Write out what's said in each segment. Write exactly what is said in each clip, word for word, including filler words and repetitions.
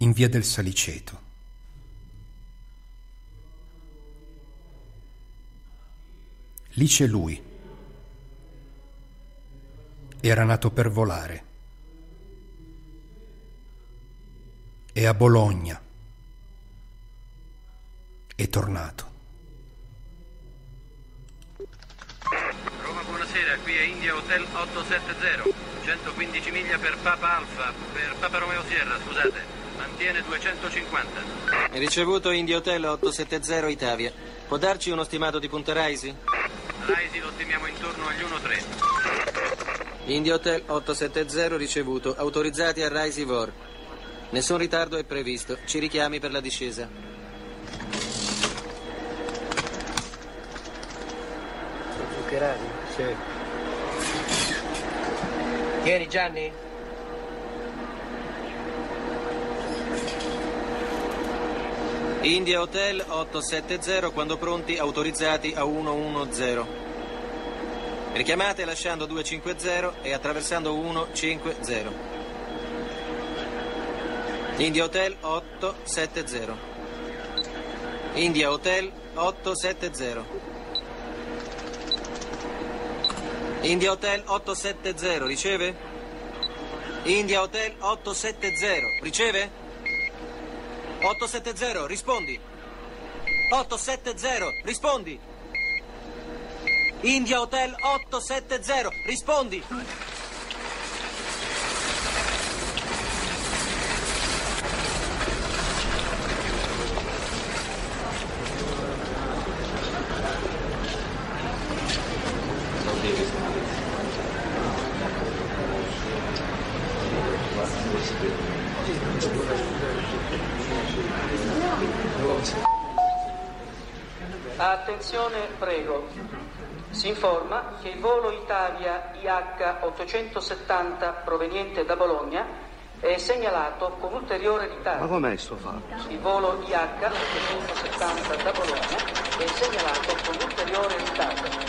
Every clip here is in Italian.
in via del Saliceto. Lì c'è lui. Era nato per volare. È a Bologna. È tornato. Roma, buonasera, qui è India Hotel ottocentosettanta, centoquindici miglia per Papa Alfa, per Papa Romeo Sierra, scusate, mantiene duecentocinquanta. Ricevuto India Hotel ottocentosettanta Italia. Può darci uno stimato di punte Raisi? Raisi lo stimiamo intorno agli uno tre. India Hotel ottocentosettanta ricevuto, autorizzati a Raisi Vor. Nessun ritardo è previsto, ci richiami per la discesa. Sì. Chi eri, Gianni? India Hotel ottocentosettanta, quando pronti, autorizzati a centodieci. Richiamate lasciando duecentocinquanta e attraversando centocinquanta. India Hotel ottocentosettanta. India Hotel ottocentosettanta. India Hotel ottocentosettanta, riceve? India Hotel ottocentosettanta, riceve? ottocentosettanta, rispondi. ottocentosettanta, rispondi. India Hotel ottocentosettanta, rispondi. Attenzione, prego. Si informa che il volo Italia I H ottocentosettanta proveniente da Bologna è segnalato con ulteriore ritardo. Ma com'è sto fatto? Il volo I H ottocentosettanta da Bologna è segnalato con ulteriore ritardo.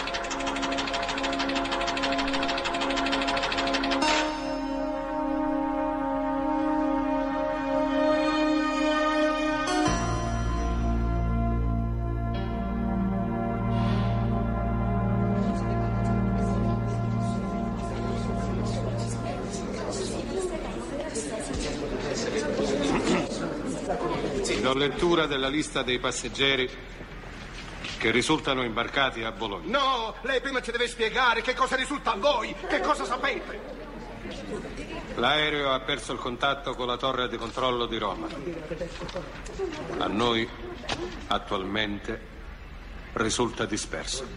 Do lettura della lista dei passeggeri che risultano imbarcati a Bologna. No, lei prima ci deve spiegare che cosa risulta a voi, che cosa sapete. L'aereo ha perso il contatto con la torre di controllo di Roma. A noi, attualmente, risulta disperso.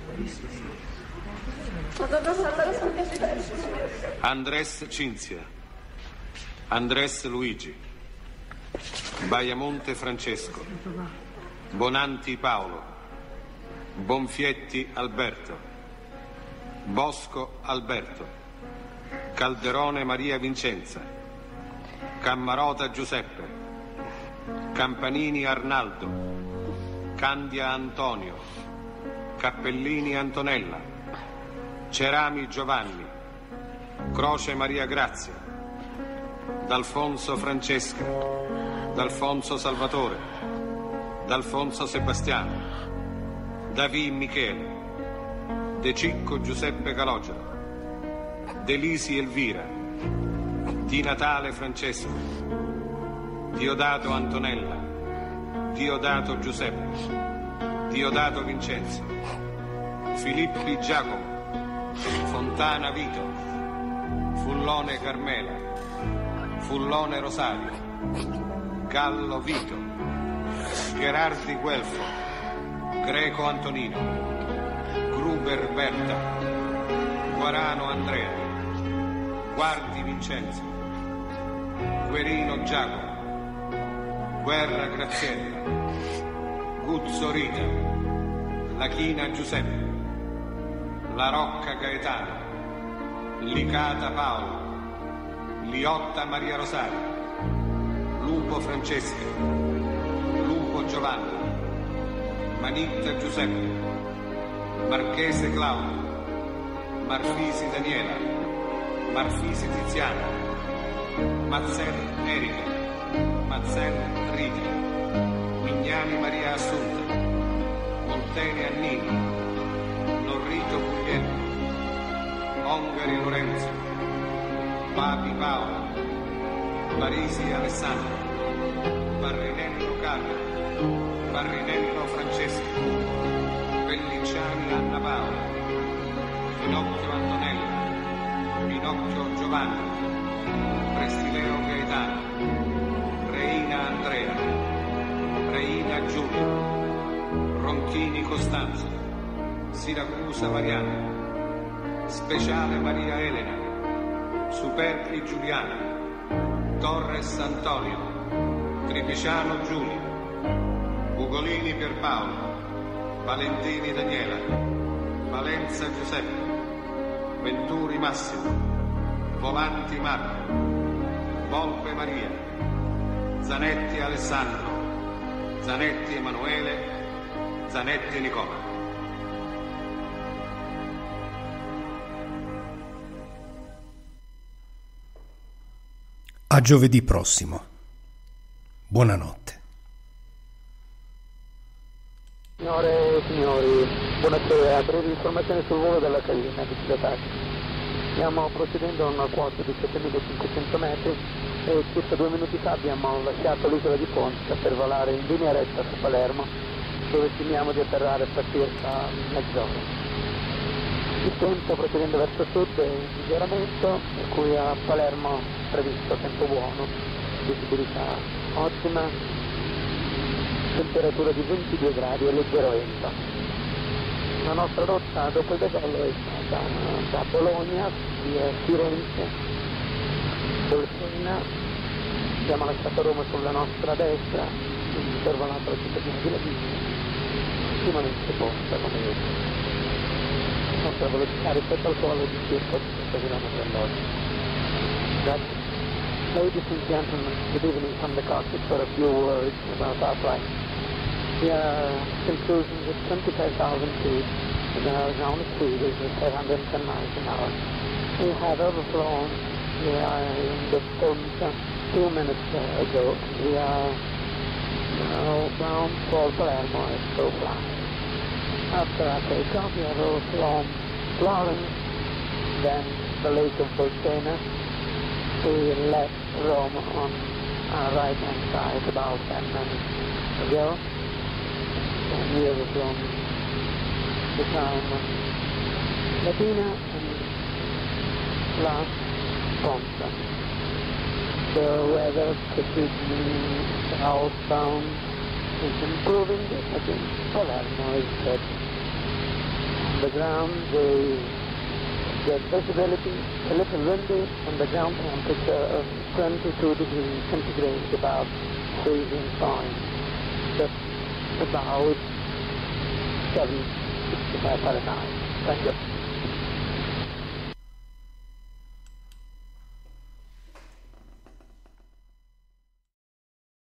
Andrés Cinzia, Andrés Luigi, Baiamonte Francesco, Bonanti Paolo, Bonfietti Alberto, Bosco Alberto, Calderone Maria Vincenza, Cammarota Giuseppe, Campanini Arnaldo, Candia Antonio, Cappellini Antonella, Cerami Giovanni, Croce Maria Grazia, D'Alfonso Francesca, D'Alfonso Salvatore, D'Alfonso Sebastiano, Davì Michele, De Cicco Giuseppe Calogero, Delisi Elvira, Di Natale Francesco, Diodato Antonella, Diodato Giuseppe, Diodato Vincenzo, Filippi Giacomo, Fontana Vito, Fullone Carmela, Fullone Rosario, Gallo Vito, Gherardi Guelfo, Greco Antonino, Gruber Berta, Guarano Andrea, Guardi Vincenzo, Guerino Giacomo, Guerra Graziella, Guzzo Rita, Lachina Giuseppe, La Rocca Gaetano, Licata Paolo, Liotta Maria Rosaria, Lupo Francesca, Lupo Giovanna, Manitta Giuseppe, Marchese Claudio, Marfisi Daniela, Marfisi Tiziana, Mazzer Erika, Mazzella Rita, Mignani Maria Assunta, Molteni Annini, Norrito Guglielmo, Ongari Lorenzo, Papi Paolo, Parisi Alessandro, Barrinello Carlo, Barrinello Francesco, Pellicciani Anna Paola, Pinocchio Antonella, Pinocchio Giovanni, Prestileo Gaetano, Reina Andrea, Reina Giulia, Ronchini Costanzo, Siracusa Mariana, Speciale Maria Elena, Superbi Giuliana, Torres Antonio, Tripiciano Giulio, Ugolini Pierpaolo, Valentini Daniela, Valenza Giuseppe, Venturi Massimo, Volanti Marco, Volpe Maria, Zanetti Alessandro, Zanetti Emanuele, Zanetti Nicola. A giovedì prossimo. Buonanotte. Signore e signori, buonasera. Brevi informazioni sul volo della Carina di Cittadati. Stiamo procedendo a una quota di settemilacinquecento metri e circa due minuti fa abbiamo lasciato l'isola di Ponza per volare in linea retta su Palermo, dove stimiamo di atterrare per circa mezz'ora. Il tempo procedendo verso sud è in miglioramento, per cui a Palermo è previsto tempo buono, visibilità ottima, temperatura di ventidue gradi e leggero vento. La nostra rotta dopo il decollo è stata da Bologna via Firenze, Bolsena, abbiamo lasciato Roma sulla nostra destra, quindi sorvolato la cittadina di Lavigne, ultimamente Ponza come vedete. La nostra velocità rispetto al suolo è di circa ottanta chilometri all'ora. Grazie. Ladies and gentlemen, good evening from the cockpit for a few words about our flight. We are conclusion with twenty-five thousand feet and our ground speed is five hundred ten miles an hour. We have overflown, we are in the Ponza two minutes ago. We are now bound for Palermo and so fly. After our takeoff, we have overflown Florence, then the Lake of Bolsena. We left Rome on our right-hand side about ten minutes ago. And we have flown the town of Latina and last Ponza. The weather could be southbound is improving. I think Palermo is good. On the ground, the, the visibility a little windy, and the ground temperature of twenty-two degrees centigrade, about freezing point. Just about seven sixty-five Fahrenheit. Thank you.